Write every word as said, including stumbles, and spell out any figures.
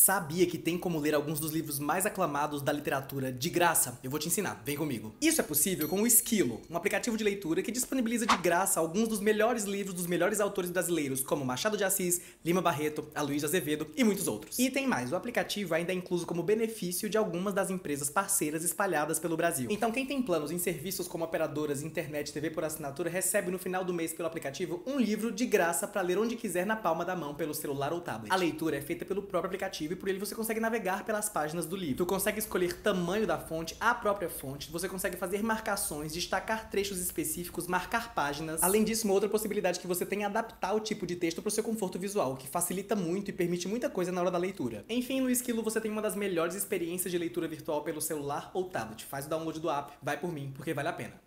Sabia que tem como ler alguns dos livros mais aclamados da literatura de graça? Eu vou te ensinar, vem comigo. Isso é possível com o Esquilo, um aplicativo de leitura que disponibiliza de graça alguns dos melhores livros dos melhores autores brasileiros, como Machado de Assis, Lima Barreto, Aloysio Azevedo e muitos outros. E tem mais, o aplicativo ainda é incluso como benefício de algumas das empresas parceiras espalhadas pelo Brasil. Então quem tem planos em serviços como operadoras, internet, T V por assinatura, recebe no final do mês pelo aplicativo um livro de graça para ler onde quiser na palma da mão pelo celular ou tablet. A leitura é feita pelo próprio aplicativo e por ele você consegue navegar pelas páginas do livro. Tu consegue escolher tamanho da fonte, a própria fonte, você consegue fazer marcações, destacar trechos específicos, marcar páginas. Além disso, uma outra possibilidade que você tem é adaptar o tipo de texto para o seu conforto visual, o que facilita muito e permite muita coisa na hora da leitura. Enfim, no Esquilo você tem uma das melhores experiências de leitura virtual pelo celular ou tablet. Faz o download do app, vai por mim, porque vale a pena.